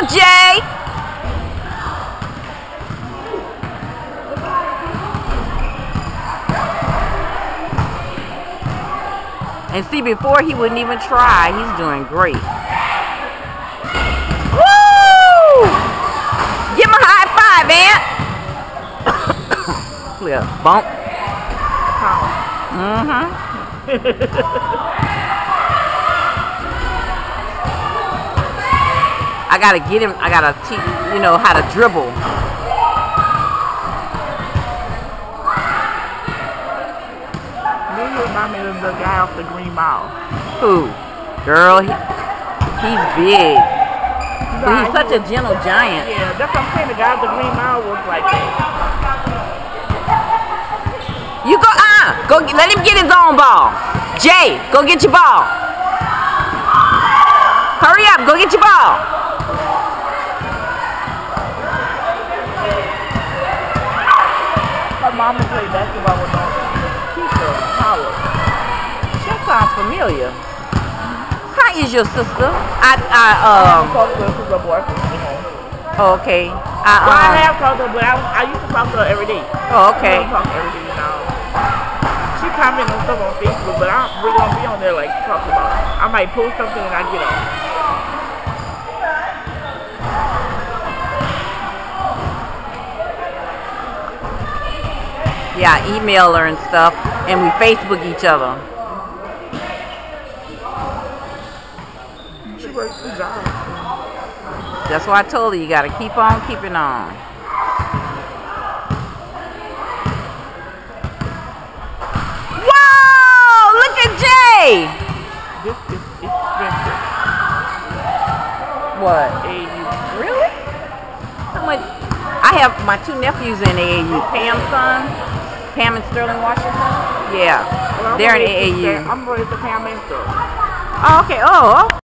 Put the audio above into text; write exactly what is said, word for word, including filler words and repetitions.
Jay. And see, before he wouldn't even try. He's doing great. Woo! Give him a high five, Aunt. Clear. Bump. Mm-hmm. I gotta get him. I gotta teach, you know, how to dribble. Remind me of the guy off the Green Mile. Who? Girl, he, he's big. Nah, he's such he was, a gentle giant. Yeah, that's what I'm saying. The guy off the Green Mile was like that. You go, uh, go let him get his own ball. Jay, go get your ball. Hurry up, go get your ball. My mama played basketball with my teacher, Howard. That sounds familiar. How is your sister? I, I, um. I talked to her because her boyfriend came home. Okay. I, um, well, I have talked to her, but I, I used to talk to her every day. Oh, okay. I don't talk every day now. She comments on stuff on Facebook, but I don't really don't be on there like talking about it. I might post something and I get on. Yeah, I email her and stuff, and we Facebook each other. She works the job. That's why I told her you gotta keep on keeping on. Whoa! Look at Jay! This is expensive. What? A U. Really? How much? I have my two nephews in A A U. Pam's son. Pam and Sterling Washington? Yeah. Well, they're in A A U. I'm ready to Pam and Sterling. Oh, okay. Oh,